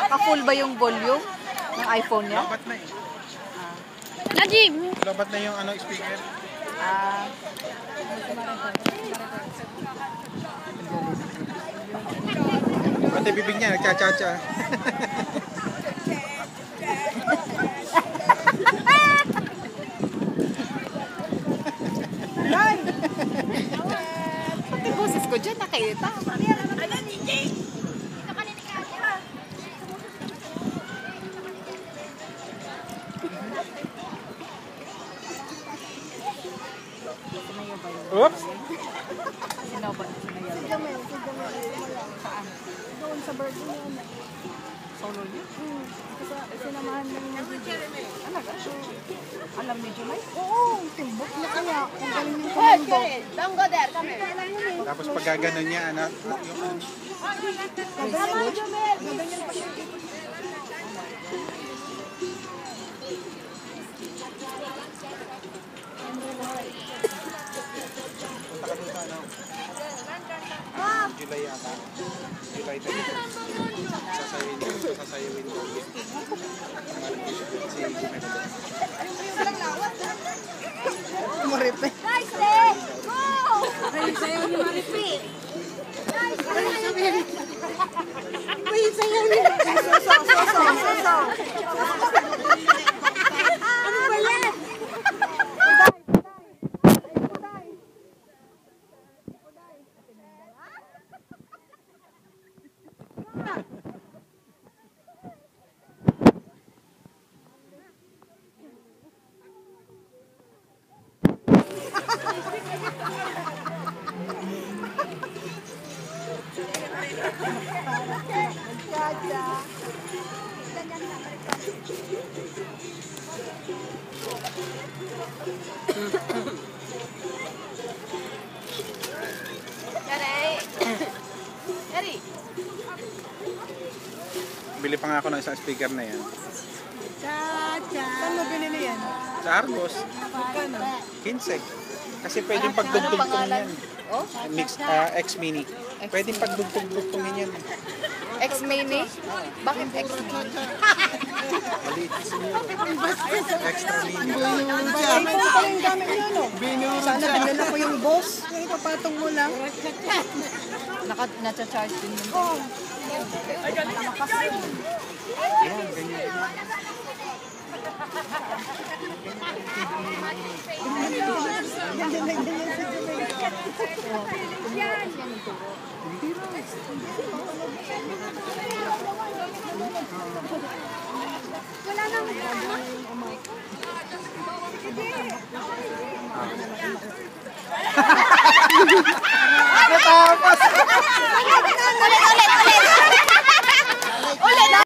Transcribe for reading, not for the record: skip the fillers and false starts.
Naka-full ba yung volume ng iPhone niya? Lobat na eh. Najim! Lobat na yung speaker. Pati bibig niya, nagcha-cha-cha. Pati boses ko dyan, nakita. Ano, DJ? Ito ka ninikaya. Oops! Sino ba? Si Jamel. Saan? Doon sa birthday niya. Solo niya? Sinamahan lang niya. Talaga? Alam ni July? Oo, timbok na kaya. Kung galing yung komando. Don't go there, come here. Tapos pag gaganon niya, yung Gaganyan ni Jamel. Gaganyan pa siya. punta ka doon sa July yata. July 10. Sasayawin ko. Si Maripe. Guys, stay! Go! Ay, sayo ni Maripe. Guys, Ay, sayo ni Soso. Ano ba yan? Chacha. Eri. bili pa nga ako ng isang speaker na yan. Chacha. Saan mo binili yan? Sa Argos. Magkano? 15. Kasi pwedeng pagdugtugtungin yan. Oh? X-Mini. Pwedeng pagdugtugtungin yan. X-Mini? Bakit X-Mini? Maliit. Extra mini. iPhone pa yung gamit niya, no? Sana dinala ko yung boss. Yung ipapatong mo lang. Nacha-charge din yun. Oo. Malakas yun. Yan, ganyan. Wala nang Natapos! ulit.